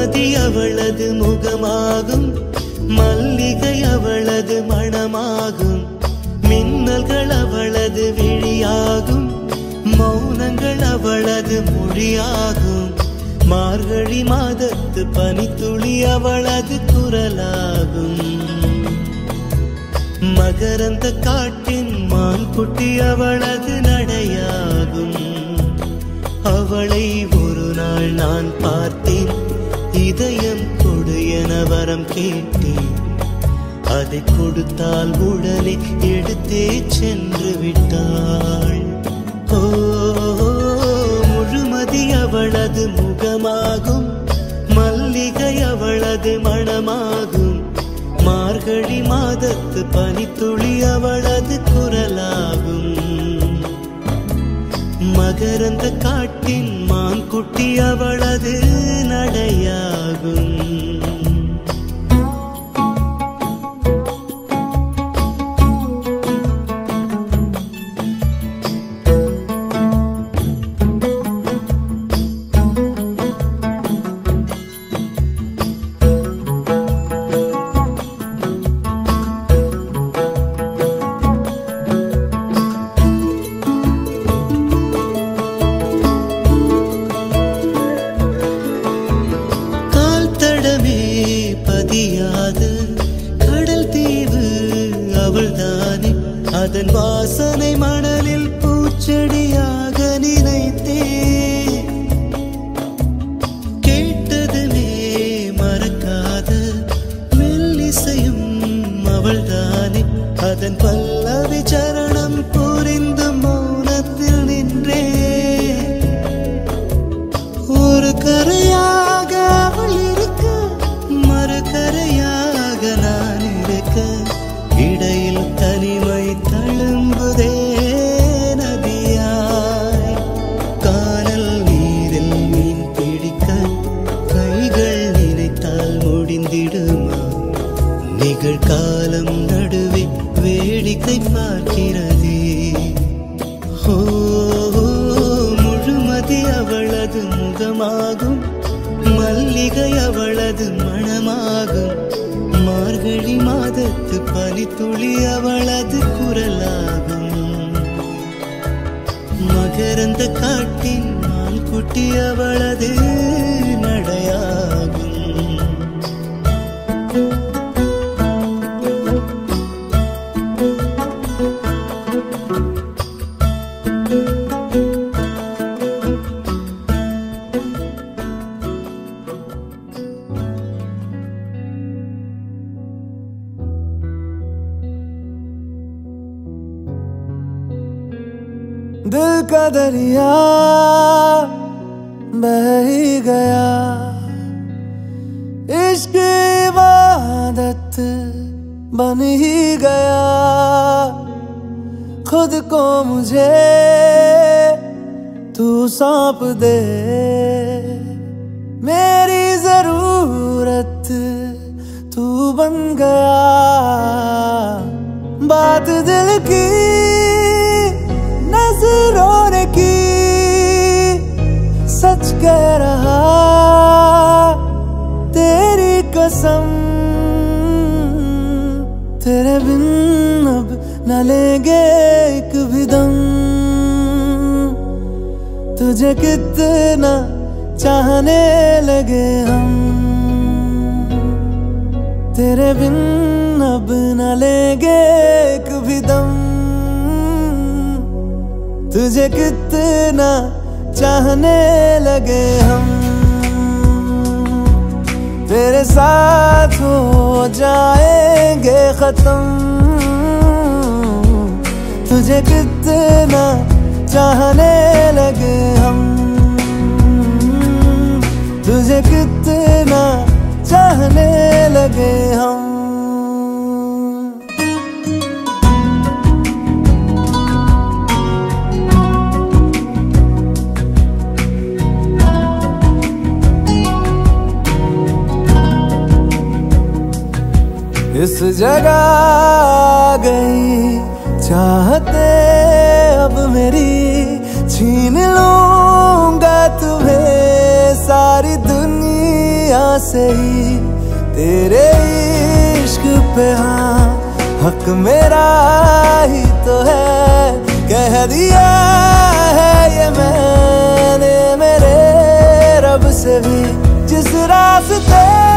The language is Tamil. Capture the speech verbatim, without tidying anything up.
முழுமதி அவளது முகமாகும், மல்லிகை அவளது மணமாகும், மின்னல்கள் அவளது விழியாகும், மௌனங்கள் அவளது மொழியாகும், மார்கழி மாதத்து பனித்துளி அவளது குரலாகும், மகரந்த காட்டின் மான்குட்டி அவளது நடையாகும். அவளை ஒரு நாள் நான் பார்த்தேன், இதயம் கொடு என வரம் கேட்டேன். அதை கொடுத்தால் உடனே எடுத்தே சென்று விட்டாள். ஓ, முழுமதி அவளது முகமாகும், மல்லிகை அவளது மணமாகும், மார்கழி மாதத்து பனித்துளி அவளது குரலாகும், மகரந்த காட்டின் மான்குட்டி அவளது நடையாகும். அதன் வாசனை மணலில் பூச்செடியாக நினைத்தே, கேட்டதுமே மறக்காத மெல்லிசையும் அவள்தானே. அதன் பல்லவி சரணம் புரிந்து மௌனத்தில் நின்றே, ஒரு கரையாக அவள் இருக்க, மறு கரையாக நான் இருக்க, இடையில் தனிமை தழும்புதே நதியாய். கானல் நீரில் மீன் பிடிக்க கைகள் நினைத்தால் முடிந்திடுமா? நிகழ்காலம் நடுவே வேடிக்கை பார்க்கிறதே. ஓ, முழுமதி அவளது முகமாகும், மல்லிகை அவளது மணமாகும், மார்கழி மாதத்து பனித்துளி அவளது குரலாகும், மகரந்த காட்டின் மான்குட்டி அவளது நடையாகும். दिल का दरिया बह ही गया, इश्क इबादत बन ही गया, खुद को मुझे तू सौंप दे, मेरी जरूरत तू बन गया। बात दिल की नजरों ने की, सच कह रहा तेरी कसम, तेरे बिन अब न लेंगे एक भी दम, तुझे कितना चाहने लगे हम, तेरे बिन अब न लेंगे एक भी दम, तुझे कितना चाहने लगे हम, तेरे साथ हो जाएंगे खत्म, तुझे कितना चाहने लगे हम, तुझे कितना चाहने लगे हम। इस जगह आ गई चाहते अब मेरी, छीन लूंगा तुम्हें सारी दुनिया से ही तेरे इश्क पे, हाँ हक मेरा ही तो है, कह दिया है ये मैंने मेरे रब से भी। जिस रास्ते